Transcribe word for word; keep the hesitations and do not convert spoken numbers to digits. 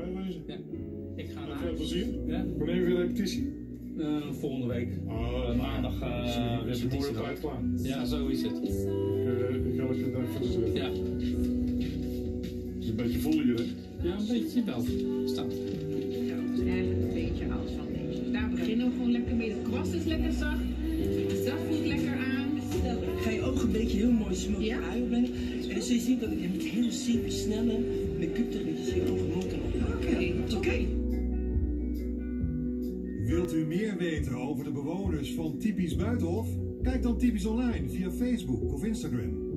meewezen. Ja. Ik ga naar veel plezier. Ja. Wanneer heb je repetitie? Uh, volgende week. Oh, uh, maandag uh, repetitie. Tijd klaar. Ja, zo is het. Ik, uh, ik ga het even verzetten. Ja. Het is een beetje vol hier, hè? Ja, een beetje wel. Staat. Ja, het is eigenlijk een beetje oud van deze. Daar beginnen we gewoon lekker mee. De kwast is lekker zacht. Dat voelt lekker aan. Ik ga je ogen een beetje heel mooi smoky ja? eye opbrengen. En dan zul je zien dat ik met hele super snelle make-up trucjes je ogen mooi kan opbrengen. Oké, okay, oké. Okay. Wilt u meer weten over de bewoners van Typisch Buitenhof? Kijk dan Typisch online via Facebook of Instagram.